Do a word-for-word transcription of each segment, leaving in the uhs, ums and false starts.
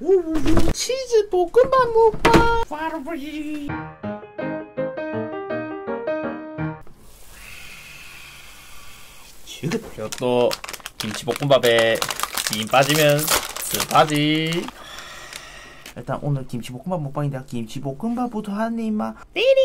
치즈 볶음밥 먹방. 이것도 김치볶음밥에 김 빠지면 스파지. 일단 오늘 김치볶음밥 먹방인데 김치볶음밥부터 한 입만. 띠린.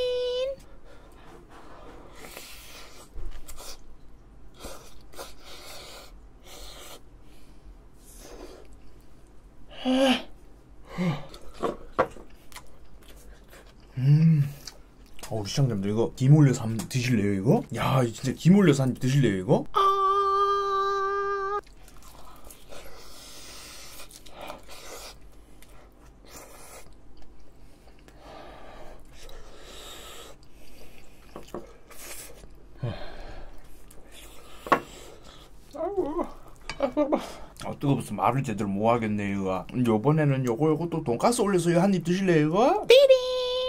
음. 어우 시청자님들 이거 김 올려서 한번 드실래요 이거? 야 진짜 김 올려서 한입 드실래요 이거? 아 아 뜨거워서 말을 제대로 못하겠네 이거. 요번에는 요거 요거 또 돈가스 올려서 한입 드실래요 이거? 삐링.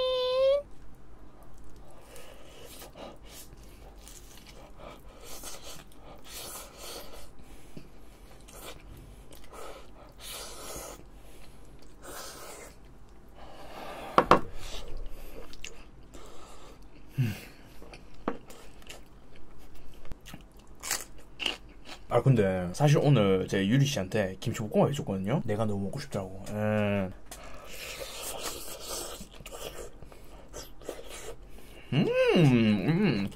아 근데 사실 오늘 제 유리 씨한테 김치볶음밥 해줬거든요. 내가 너무 먹고 싶더라고. 음. 음. 음.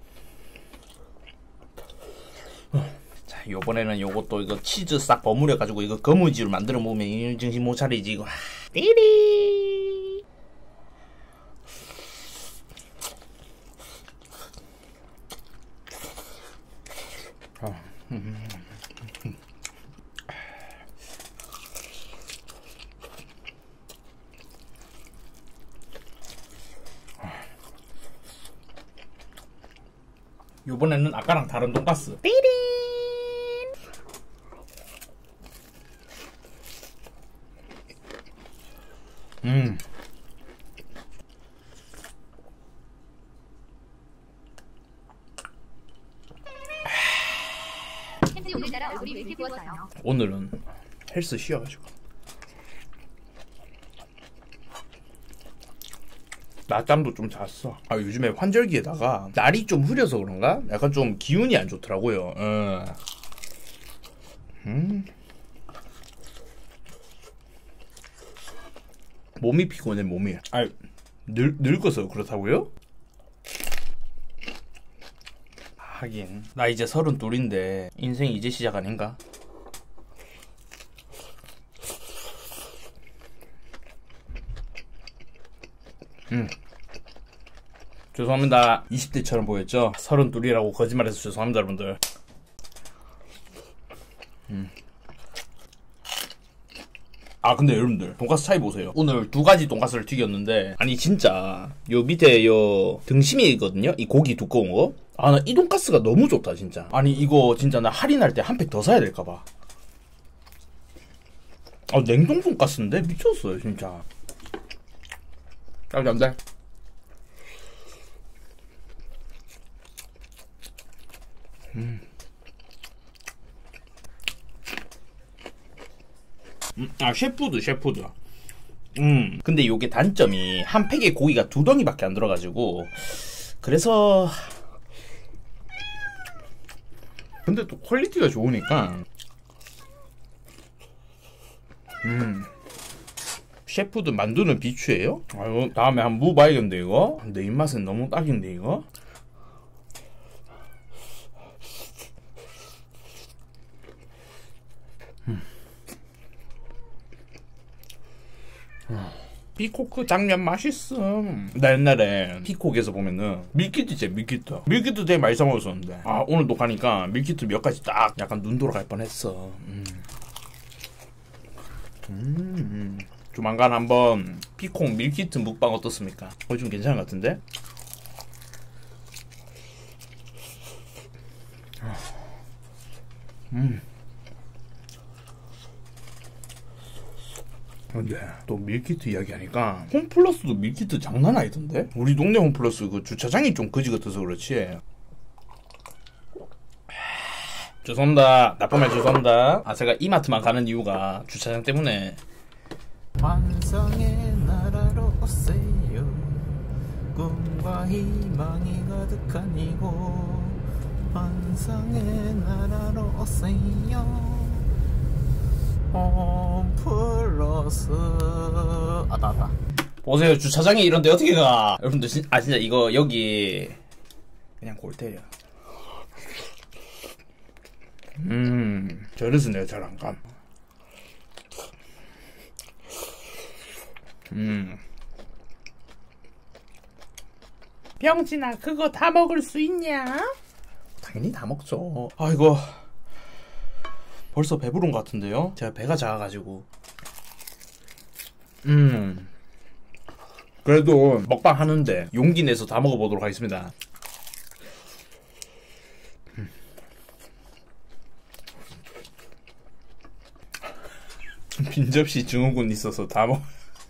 자 요번에는 요것도 이거 치즈 싹 버무려 가지고 이거 거무지로 만들어 먹으면 정신 못 차리지 이거. 띠리. 아. 음. 요번에는 아까랑 다른 돈가스. 띠린. 음. 오늘따라 얼굴이 왜 이렇게 부었어요? 오늘은 헬스 쉬어가지고 낮잠도 좀 잤어. 아 요즘에 환절기에다가 날이 좀 흐려서 그런가? 약간 좀 기운이 안 좋더라고요. 음. 음. 몸이 피곤해 몸이. 아 늙, 늙어서 그렇다고요? 하긴 나 이제 서른 둘인데 인생이 이제 시작 아닌가? 음 죄송합니다. 이십 대처럼 보였죠? 서른 둘이라고 거짓말해서 죄송합니다 여러분들. 음. 아 근데 여러분들 돈가스 차이 보세요. 오늘 두 가지 돈가스를 튀겼는데 아니 진짜 요 밑에 요 등심이거든요. 이 고기 두꺼운 거. 아 나 이 돈가스가 너무 좋다 진짜. 아니 이거 진짜 나 할인할 때 한 팩 더 사야 될까봐. 아 냉동 돈가스인데 미쳤어요 진짜. 짱짱데. 음. 음, 아 셰프드 셰프드. 음 근데 요게 단점이 한 팩에 고기가 두 덩이밖에 안 들어가지고 그래서 근데 또 퀄리티가 좋으니까 음 셰프드 만두는 비추예요? 아유 다음에 한번 먹어봐야겠는데 이거? 내 입맛은 너무 딱인데 이거? 음. 피코크 장면 맛있음. 나 옛날에 피콕에서 보면은 밀키트 있지 밀키트 밀키트 되게 많이 사먹었었는데 아 오늘도 가니까 밀키트 몇 가지 딱 약간 눈 돌아갈 뻔했어. 음. 음. 조만간 한번 피콕 밀키트 묵방 어떻습니까? 거의 좀 괜찮은 것 같은데? 음. 근데 또 밀키트 이야기하니까 홈플러스도 밀키트 장난 아니던데? 우리 동네 홈플러스 그 주차장이 좀 거지 같아서 그렇지. 죄송합니다. 나쁜 말 죄송합니다. 아 제가 이마트만 가는 이유가 주차장 때문에 환상의 나라로 오세요. 꿈과 희망이 가득한 이곳 환상의 나라로 오세요. 홈플러스 아다 아다 보세요, 주차장이 이런데 어떻게 가? 여러분들 진, 아 진짜 이거 여기 그냥 골때려. 음 저래서 내가 잘 안 감. 음 병진아 그거 다 먹을 수 있냐? 당연히 다 먹죠. 아이고 벌써 배부른 것 같은데요? 제가 배가 작아가지고. 음 그래도 먹방 하는데 용기 내서 다 먹어보도록 하겠습니다. 음. 빈접시 증후군 있어서 다 먹...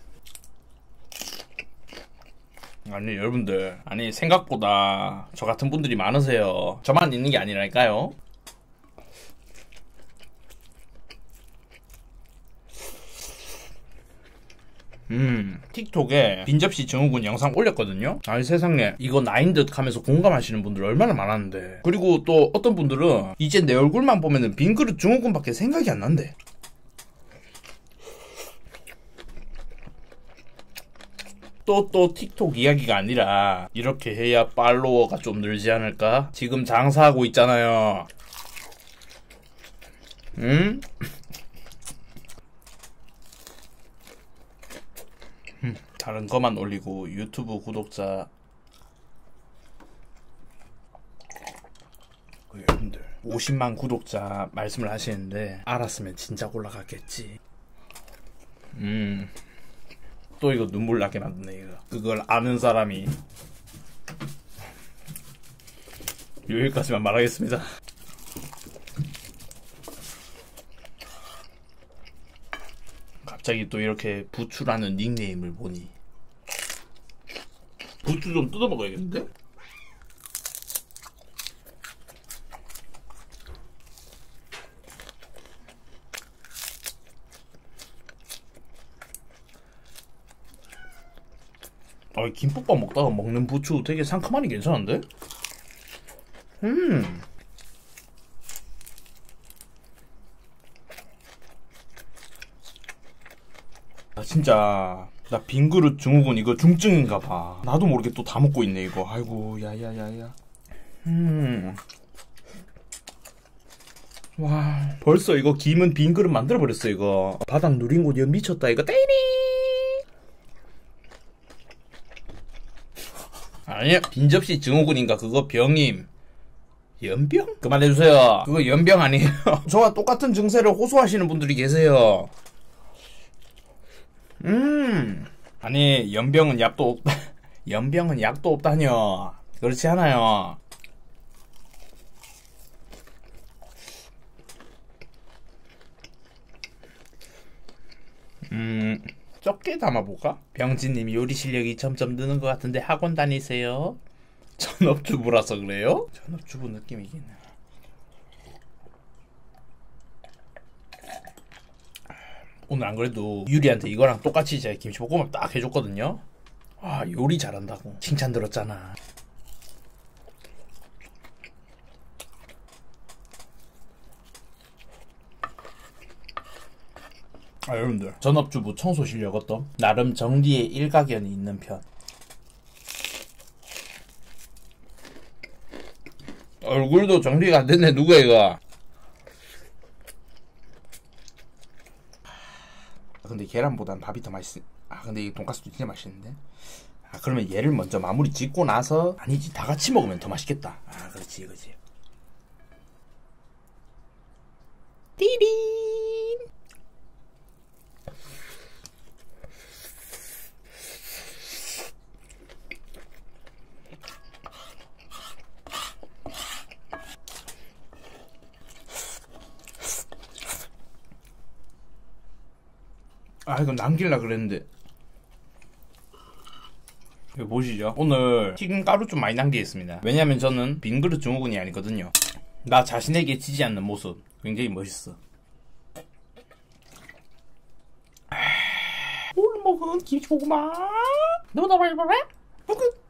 아니 여러분들, 아니 생각보다 저 같은 분들이 많으세요. 저만 있는 게 아니라니까요. 음 틱톡에 빈접시 증후군 영상 올렸거든요. 아니 세상에 이거 나인 듯 하면서 공감하시는 분들 얼마나 많았는데. 그리고 또 어떤 분들은 이제 내 얼굴만 보면은 빈그릇 증후군밖에 생각이 안 난대. 또 또 틱톡 이야기가 아니라 이렇게 해야 팔로워가 좀 늘지 않을까? 지금 장사하고 있잖아요. 응? 다른 거만 올리고 유튜브 구독자 여러분들 오십만 구독자 말씀을 하시는데 알았으면 진짜 올라갔겠지. 음. 또 이거 눈물 나게 만드네 이거. 그걸 아는 사람이. 여기까지만 말하겠습니다. 갑자기 또 이렇게 부추라는 닉네임을 보니 부추 좀 뜯어 먹어야겠는데? 아, 김밥밥 먹다가 먹는 부추 되게 상큼하니 괜찮은데? 음. 아 진짜 나 빈그릇 증후군 이거 중증인가봐. 나도 모르게 또 다 먹고 있네 이거. 아이고 야야야야. 음. 와 벌써 이거 김은 빈그릇 만들어버렸어 이거. 바닥 누린 곳 연 미쳤다 이거. 때리. 아니야 빈접시 증후군인가 그거 병임. 연병? 그만해주세요. 그거 연병 아니에요. 저와 똑같은 증세를 호소하시는 분들이 계세요. 음 아니 연병은 약도 없다. 연병은 약도 없다뇨. 그렇지 않아요. 음 적게 담아볼까? 병진님이 요리 실력이 점점 느는 것 같은데 학원 다니세요? 전업주부라서 그래요? 전업주부 느낌이긴 해. 오늘 안 그래도 유리한테 이거랑 똑같이 제가 김치볶음밥 딱 해줬거든요. 아 요리 잘한다고 칭찬 들었잖아. 아 여러분들 전업주부 청소 실력 어떤? 나름 정리에 일가견이 있는 편. 얼굴도 정리가 안 됐네. 누가 이거? 근데 계란보단 밥이 더 맛있. 아 근데 이 돈가스도 진짜 맛있는데. 아 그러면 얘를 먼저 마무리 짓고 나서 아니지 다 같이 먹으면 더 맛있겠다. 아 그렇지 그렇지. 띠리. 아 이거 남길라 그랬는데. 이거 보시죠. 오늘 튀김가루 좀 많이 낭비했습니다. 왜냐면 저는 빈그릇 증후군이 아니거든요. 나 자신에게 지지 않는 모습 굉장히 멋있어. 김치고구마 너무 너무 너무